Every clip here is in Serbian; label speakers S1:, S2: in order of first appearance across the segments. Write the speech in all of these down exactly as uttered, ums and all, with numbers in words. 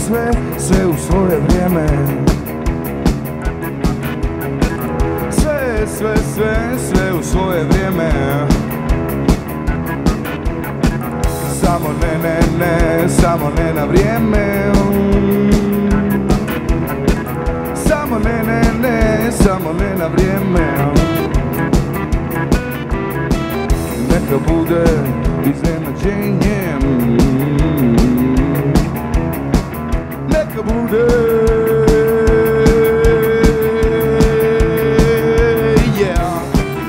S1: sve, sve u svoje vrijeme. Sve, sve, sve, sve u svoje vrijeme. Samo ne, ne, ne, samo ne na vrijeme. Samo ne, ne, ne, samo ne na vrijeme. Neka bude iznenađenjem. Neka bude. Yeah.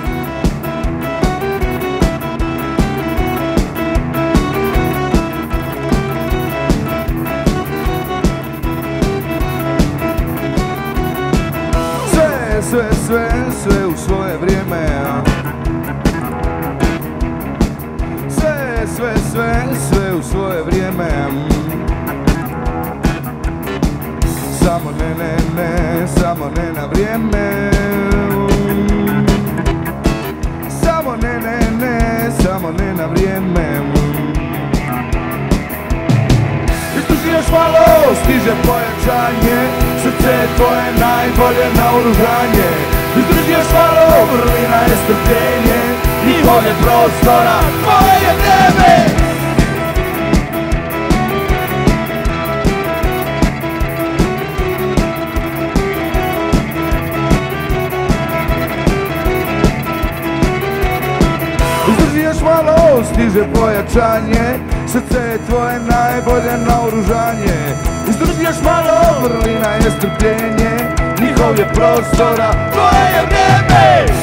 S1: Sve, sve, sve, sve u svoje vrijeme. Sve, sve, sve, sve u svoje vrijeme. Samo ne, ne, ne, samo ne na vrijeme. Samo ne, ne, ne, samo ne na vrijeme. Izdrži još malo, stiže pojačanje. Srce je tvoje najbolje naoružanje. Izdrži još malo, vrlina je strpljenje. Njihov je prostora, tvoje je vrijeme. Izdrži još malo, stiže pojačanje. Srce je tvoje najbolje naoružanje. Izdrži još malo, vrlina je strpljenje. Njihov je prostora, tvoje je vrijeme.